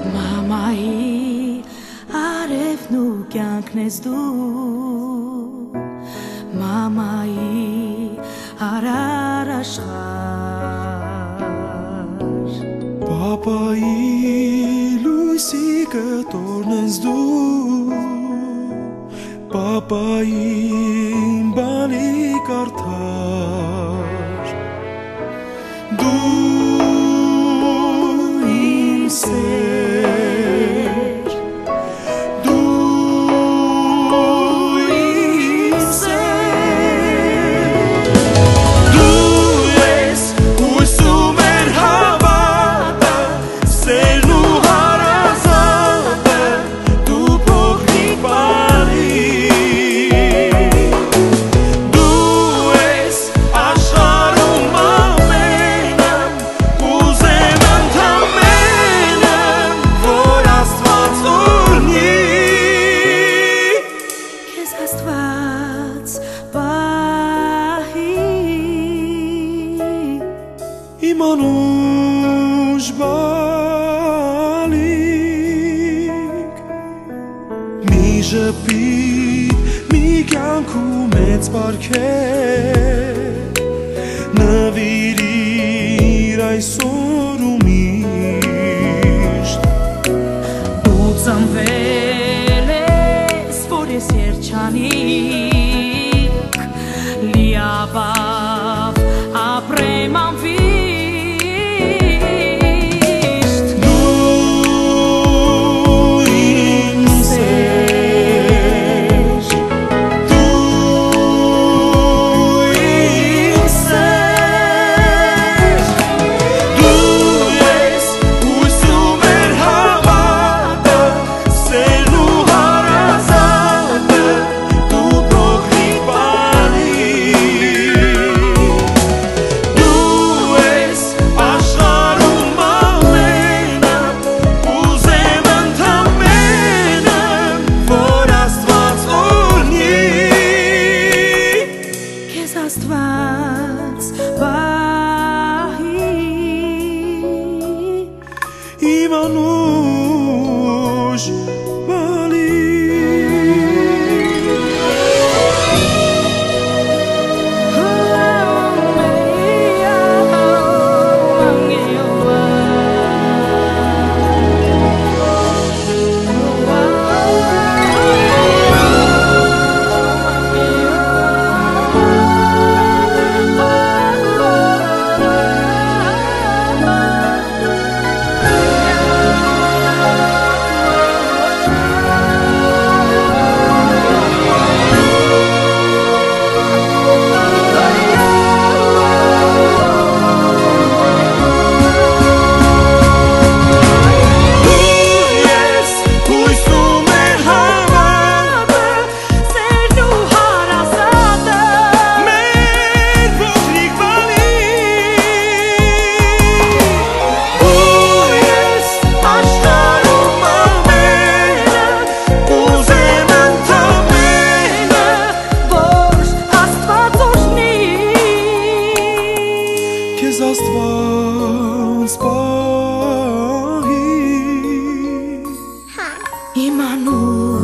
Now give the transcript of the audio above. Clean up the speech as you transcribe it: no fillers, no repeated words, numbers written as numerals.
Մամայի արևն ու կյանքն ես դու Մամայի արար աշխարհ Պապայի լույսի կտորն ես դու Պապային բալիկ արդար Դու իմ սեր Դու իմ սեր Դու ես հույսում էր հավատը Սերն ու հարազատը Դու փոքրիկ բալիկ Դու ես աշխարհում ամենը Կուզեմ ընդամենը Որ Աստված օրհնի Քեզ Աստված պահի Իմ անուշ բալիկ Մի ժպիտ, մի կյանքում մեծ բարքեր Նվիրիր այսօր ու միշտ Դու ծնվել ես, որ ես երջանիկ Լիաբավ ապրեմ անվիշտ Դու իմ սեր Դու իմ սեր Դու ես հույսում էր հավատը Սերն ու հարազատը Դու փոքրիկ բալիկ Դու ես աշխարհում ամենը Կուզեմ ընդամենը Որ Աստված օրհնի Քեզ Աստված պահի Իմ անուշ բալիկ Աստված պահի Իմ անուշ